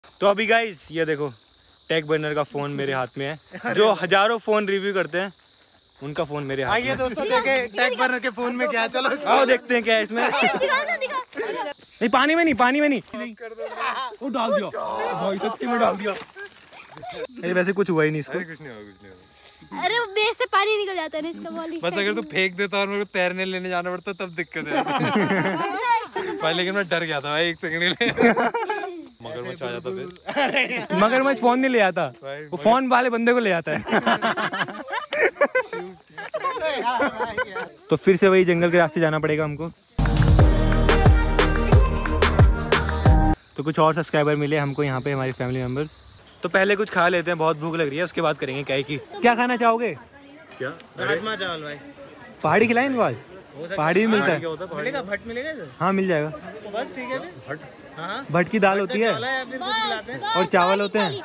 तो अभी गाइस ये देखो टेक बर्नर का फोन मेरे हाथ में है। जो हजारों फोन रिव्यू करते हैं उनका फोन मेरे हाथ में। आइए दोस्तों देखे टेक बर्नर के फोन में क्या, चलो आओ देखते हैं क्या है इसमें। नहीं पानी में नहीं वो डाल दिया भाई, सच्ची में डाल दिया। अरे वैसे कुछ हुआ ही नहीं इसको। कुछ नहीं होगा। अरे वो बेस से पानी निकल जाता है ना इसका बॉल। बस अगर तू फेंक देता और मेरे को तैरने लेने जाना पड़ता तब दिक्कत है। पहले लेकिन मैं डर गया था भाई 1 सेकंड के लिए। मगरमच्छ आ जाता फिर। मगरमच्छ फोन नहीं ले आता, वो फोन वाले बंदे को ले आता है। तो फिर से वही जंगल के रास्ते जाना पड़ेगा हमको। तो कुछ और सब्सक्राइबर मिले हमको यहाँ पे, हमारी फैमिली मेंबर्स। तो पहले कुछ खा लेते हैं, बहुत भूख लग रही है, उसके बाद करेंगे क्या की। क्या खाना चाहोगे? क्या राजमा चावल भाई। पहाड़ी खिलाएं इनको आज? पहाड़ी भी मिलता है? मिलेगा भट्ट मिलेगा? हाँ मिल जाएगा। तो बस ठीक है। भट्ट की दाल होती है और चावल होते हैं।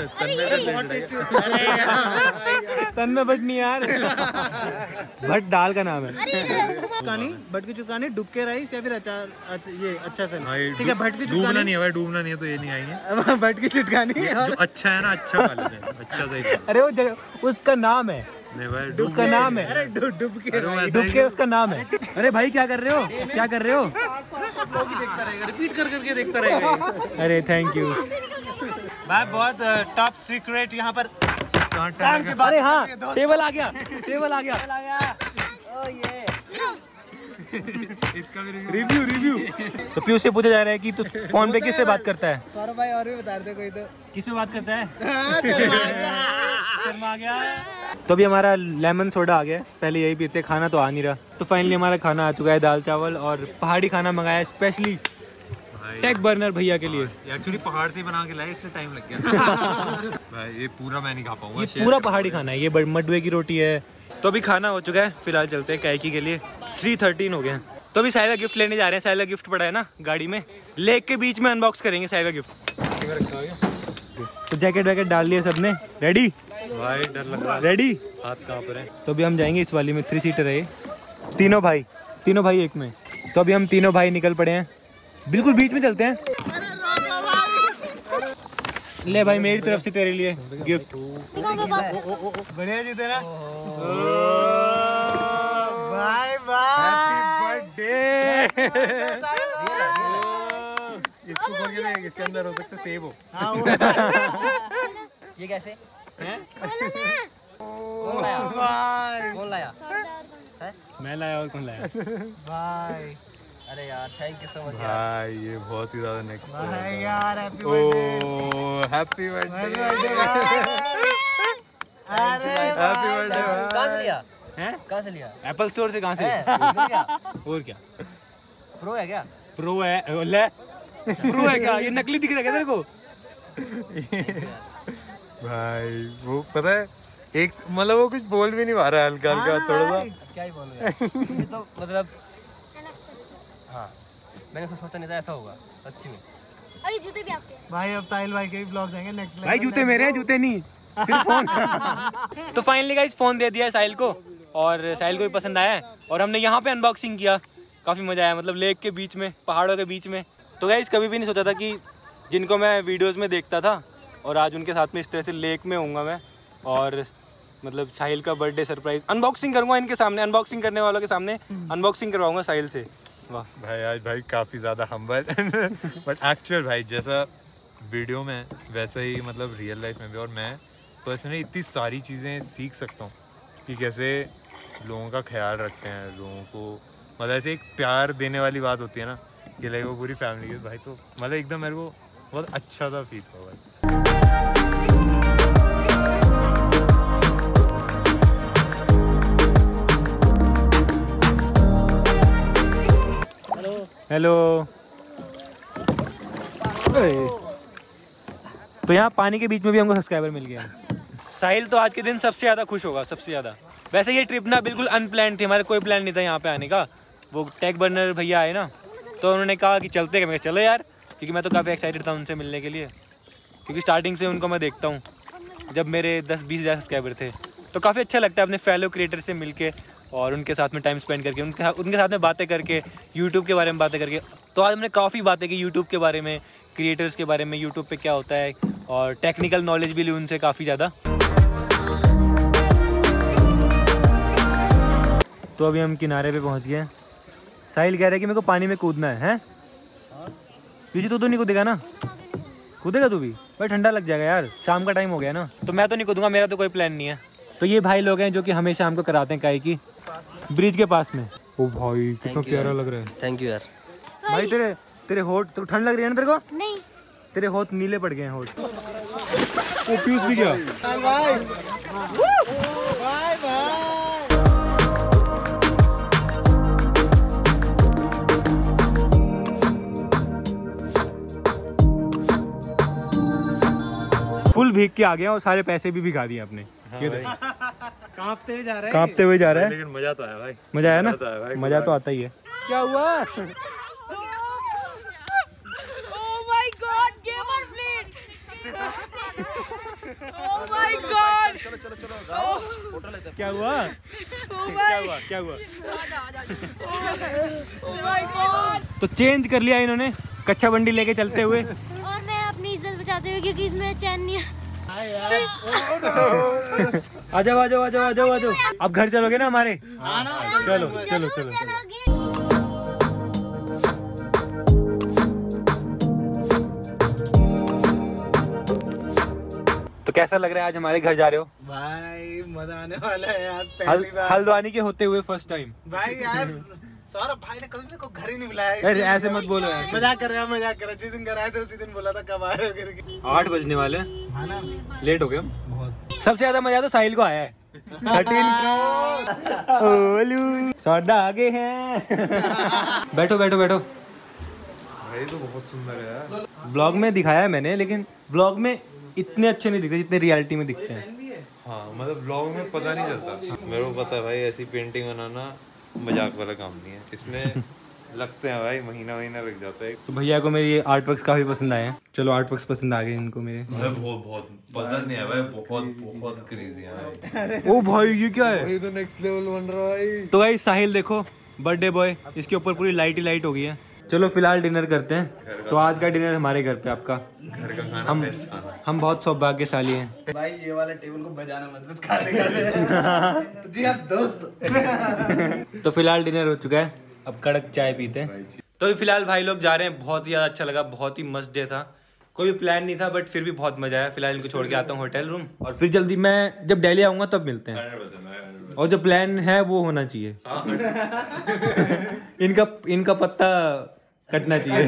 तन में भट्ट नहीं यार, भट्ट दाल का नाम है। भट्ट की चुकानी, डुबके राइस या फिर अचार, ये अच्छा सा ठीक है। भट्ट की डूबना नहीं है भाई, डूबना नहीं है तो ये नहीं आएंगे। भट्ट की चुटकानी जो अच्छा है ना, अच्छा खा लेते हैं, अच्छा सही। अरे वो उसका नाम है, नहीं भाई उसका नाम है। अरे डुबके उसका नाम है। अरे भाई क्या कर रहे हो, क्या कर रहे हो? देखता रहेगा, रिपीट कर करके देखता रहेगा। अरे थैंक यू भाई, बहुत टॉप सीक्रेट यहाँ पर। अरे हाँ टेबल आ गया, टेबल आ गया। इसका भी रिव्यू। तो पीयूष से पूछा जा रहा है कि तू फोन पे किससे बात करता है? सौरभ भाई और भी बता दे कोई तो। किससे बात करता है? शर्मा गया। तो अभी हमारा लेमन सोडा आ गया, पहले यही पीते, खाना तो आ नहीं रहा। तो फाइनली हमारा खाना आ चुका है, दाल चावल और पहाड़ी खाना मंगाया स्पेशली टेक बर्नर भैया के लिए। एक्चुअली पहाड़ से बना के लाए, इसलिए टाइम लग गया। भाई ये पूरा मैं नहीं खा पाऊंगा। ये पूरा पहाड़ी खाना है, ये मडवे की रोटी है। तो अभी खाना हो चुका है, फिलहाल चलते हैं कैकी के लिए। 3:13 हो गए हैं। तो अभी साइला गिफ्ट लेने जा रहे हैं। साइला गिफ्ट पड़ा है ना गाड़ी में, लेक के बीच में अनबॉक्स करेंगे साइला गिफ्ट। तो जैकेट वैकेट डाल लिए सबने, रेडी? भाई डर लग रहा है, रेडी? हाथ कहाँ पर है? तो अभी हम जाएंगे इस वाली में, 3 सीटर है ये। तीनों भाई एक में। तो अभी हम तीनों भाई निकल पड़े हैं, बिल्कुल बीच में चलते हैं। ले भाई मेरी तरफ से तेरे लिए गिफ्ट। बढ़िया जीते ना बाय बाय, बर्थडे। इसको खोल के देख, इसके अंदर हो सकता है सेब हो। ये कैसे हैं? कौन लाया? मैं लाया और कौन लाया? भाई अरे यार थैंक यू सो मच भाई ये बहुत ही ज्यादा नेक्स्ट भाई यार। Happy happy birthday. अरे हैप्पी बर्थडे। कहाँ से लिया? हैं? कहाँ से लिया? एप्पल स्टोर से। कहाँ से? और क्या प्रो है क्या? प्रो है? ले प्रो है क्या? ये नकली दिख रहा है क्या तेरे को? भाई वो पता है, एक मतलब वो कुछ बोल भी नहीं पा रहा है, हल्का हल्का थोड़ा सा। क्या ही बोलूं यार। ये तो मतलब हाँ, मैंने तो सोचा नहीं था ऐसा होगा सच्ची में। अरे जूते भी आपके भाई। अब साहिल भाई के भी ब्लॉग जाएंगे नेक्स्ट। भाई जूते मेरे हैं, जूते नहीं सिर्फ फोन। तो फाइनली गाइस फोन दे दिया है साहिल को, और साहिल को भी पसंद आया है। और हमने यहाँ पे अनबॉक्सिंग किया, काफ़ी मज़ा आया, मतलब लेक के बीच में, पहाड़ों के बीच में। तो गाइस कभी भी नहीं सोचा था कि जिनको मैं वीडियोज़ में देखता था और आज उनके साथ में इस तरह से लेक में होऊंगा मैं, और मतलब साहिल का बर्थडे सरप्राइज अनबॉक्सिंग करूँगा इनके सामने, अनबॉक्सिंग करने वालों के सामने अनबॉक्सिंग करवाऊंगा साहिल से। वाह भाई आज भाई काफ़ी ज़्यादा हम्बल। बट एक्चुअल भाई जैसा वीडियो में वैसा ही मतलब रियल लाइफ में भी। और मैं पर्सनली इतनी सारी चीज़ें सीख सकता हूँ कि कैसे लोगों का ख्याल रखते हैं, लोगों को मतलब ऐसे एक प्यार देने वाली बात होती है ना, कि लाइक वो पूरी फैमिली के भाई। तो मतलब एकदम मेरे को बहुत अच्छा सा फील हुआ भाई। हेलो। तो यहाँ पानी के बीच में भी हमको सब्सक्राइबर मिल गया। साहिल तो आज के दिन सबसे ज़्यादा खुश होगा, सबसे ज़्यादा। वैसे ये ट्रिप ना बिल्कुल अनप्लान थी, हमारे कोई प्लान नहीं था यहाँ पे आने का। वो टेक बर्नर भैया आए ना, तो उन्होंने कहा कि चलते हैं। मैं चलो यार, क्योंकि मैं तो काफ़ी एक्साइटेड था उनसे मिलने के लिए, क्योंकि स्टार्टिंग से उनको मैं देखता हूँ, जब मेरे 10-20 हज़ार सब्सक्राइबर थे। तो काफ़ी अच्छा लगता है अपने फेलो क्रिएटर से मिलके और उनके साथ में टाइम स्पेंड करके, उनके साथ में बातें करके, यूट्यूब के बारे में बातें करके। तो आज हमने काफ़ी बातें की यूट्यूब के बारे में, क्रिएटर्स के बारे में, यूट्यूब पे क्या होता है, और टेक्निकल नॉलेज भी ली उनसे काफ़ी ज़्यादा। तो अभी हम किनारे पे पहुंच गए। साहिल कह रहा है कि मेरे को पानी में कूदना है। पीछे तो नहीं कूदेगा ना? कूदेगा तू भी? भाई ठंडा लग जाएगा यार, शाम का टाइम हो गया ना। तो मैं तो नहीं कूदूंगा, मेरा तो कोई प्लान नहीं है। तो ये भाई लोग हैं जो कि हमेशा हमको कराते हैं काई की ब्रिज के पास में। ओ भाई कितना प्यारा लग रहा है। थैंक यू यार। भाई तेरे होठ तो ठंड लग रही है ना तेरे को? नहीं, तेरे होठ नीले पड़ गए हैं होठ। ओ पीयूष भी गया। फुल भीग के आ गया और सारे पैसे भी भिगा दिए अपने। ये कांपते हुए जा रहे हैं। कांपते हुए जा रहा है, लेकिन मजा तो आया भाई। मजा आया ना? मजा तो आता ही है। क्या हुआ? Oh my God, gamer blade! Oh my God! क्या हुआ? क्या हुआ? Oh my God! तो चेंज कर लिया इन्होंने कच्चा बंडी लेके चलते हुए। और मैं अपनी इज्जत बचाते हुए, क्योंकि इसमें चैन नहीं है। आ जाओ। अब घर चलोगे ना हमारे? चलो। तो कैसा लग रहा है आज हमारे घर जा रहे हो? भाई मजा आने वाला है यार। पहली बार हल्द्वानी के होते हुए फर्स्ट टाइम। भाई यार सौरभ भाई ने कभी मेरे को घर ही नहीं बुलाया। अरे ऐसे मत बोलो ऐसे। मजाक कर रहा। जिस दिन घर आए थे उसी दिन बोला था कब आ रहे हो करके। 8 बजने वाले हैं, हाँ ना, लेट हो गए हम। बहुत। सबसे ज्यादा मजा तो साहिल को आया है। 13 ओलू सोडा आगे हैं। बैठो। भाई तो बहुत सुंदर है यार। ब्लॉग में दिखाया है मैंने, लेकिन ब्लॉग में इतने अच्छे नहीं दिखते जितने रियलिटी में दिखते हैं। हाँ मतलब ब्लॉग में पता नहीं चलता। मेरे को पता है भाई, ऐसी पेंटिंग बनाना मजाक वाला काम नहीं है। इसमें लगते हैं भाई महीना लग जाता है। तो भैया को मेरे ये आर्ट वर्क्स काफी पसंद आए हैं। चलो आर्ट वर्क्स पसंद आ गए इनको मेरे। बहुत पसंद नहीं है भाई, बहुत क्रेजी है भाई। ओ भाई ये क्या है? ये तो नेक्स्ट लेवल बन रहा है। तो भाई साहिल देखो, बर्थडे बॉय, इसके ऊपर पूरी लाइट ही लाइट हो गई है। चलो फिलहाल डिनर करते हैं। तो आज का डिनर हमारे घर पे, आपका घर का खाना, बेस्ट खाना। हम बहुत सौभाग्यशाली हैं। भाई ये वाला टेबल को बजाना मत, बस खाने का। जी हाँ दोस्त। तो फिलहाल डिनर हो चुका है, अब कड़क चाय पीते हैं। तो फिलहाल भाई लोग जा रहे हैं। बहुत ही ज्यादा अच्छा लगा, बहुत ही मस्त डे था। कोई भी प्लान नहीं था बट फिर भी बहुत मजा आया। फिलहाल इनको छोड़ के आता हूँ होटल रूम, और फिर जल्दी मैं जब दिल्ली आऊंगा तब मिलते हैं। और जो प्लान है वो होना चाहिए। इनका पत्ता कटना चाहिए।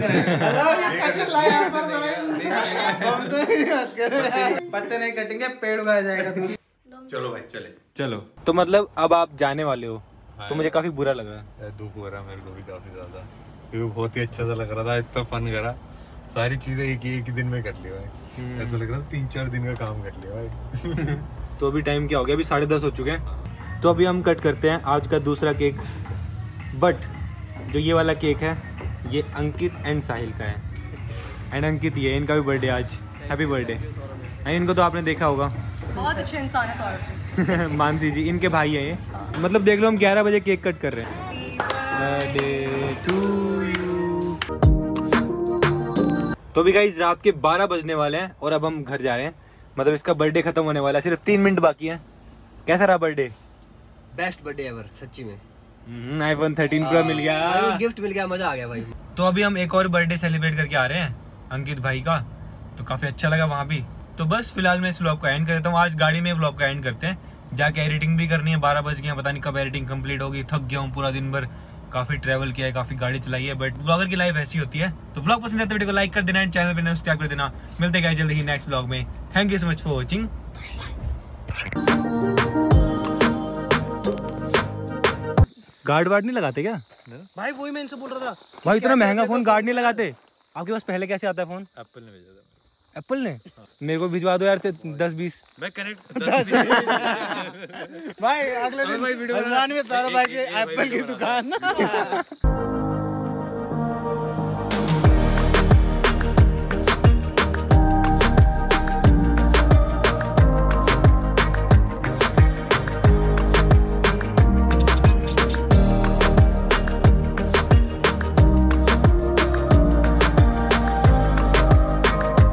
पत्ते नहीं कटेंगे, पेड़ उगाया जाएगा। चलो भाई चलो। तो मतलब अब आप जाने वाले हो, तो मुझे काफी बुरा लग रहा है। दुख हो रहा है मेरे को भी काफी ज्यादा, क्योंकि बहुत ही अच्छा सा लग रहा था। इतना फन करा, सारी चीजें एक ही दिन में कर ली भाई। ऐसा लग रहा था 3-4 दिन का काम कर लिया भाई। तो अभी टाइम क्या हो गया? अभी 10:30 हो चुके हैं। तो अभी हम कट करते हैं आज का दूसरा केक। बट जो ये वाला केक है ये अंकित एंड साहिल का है। एंड अंकित ये, इनका भी बर्थडे आज। Happy birthday. एंड इनको तो आपने देखा होगा, बहुत अच्छे इंसान है सौरभ जी। मानसी जी इनके भाई हैं ये। मतलब देख लो हम 11 बजे केक कट कर रहे हैं। Birthday to you. तो अभी गाइस रात के 12 बजने वाले हैं और अब हम घर जा रहे हैं। मतलब इसका बर्थडे खत्म होने वाला है, सिर्फ 3 मिनट बाकी है। कैसा रहा बर्थडे? बेस्ट बर्थडे एवर, सच्ची में। iPhone 13 Pro मिल गया, गिफ्ट मिल गया, मजा आ गया भाई। तो अभी हम एक और बर्थडे सेलिब्रेट करके आ रहे हैं अंकित भाई का, तो काफी अच्छा लगा वहाँ भी। तो बस फिलहाल मैं इस व्लॉग को एंड कर देता हूँ। आज गाड़ी में व्लॉग का एंड करते हैं, जाके एडिटिंग भी करनी है। 12 बज गए, पता नहीं कब एडिटिंग कंप्लीट होगी। थक गया हूँ पूरा दिन भर, काफी ट्रैवल किया है, काफी गाड़ी चलाई है, बट व्लॉगर की लाइफ ऐसी होती है। तो व्लॉग पसंद है तो वीडियो को लाइक कर देना, एंड चैनल पे नया सब्सक्राइब कर देना। मिलते हैं जल्दी ही नेक्स्ट व्लॉग में। Thank you so much for watching. Guard वार्ड नहीं लगाते क्या भाई? वही मैं इनसे बोल रहा था भाई, इतना महंगा फोन गार्ड नहीं लगाते? आपके पास पहले कैसे आता है फोन? एप्पल ने भेजा था। एप्पल ने? मेरे को भिजवा दो यार 10-20। मैं कनेक्ट भाई। अगले दिन में सौरभ भाई की एप्पल की दुकान।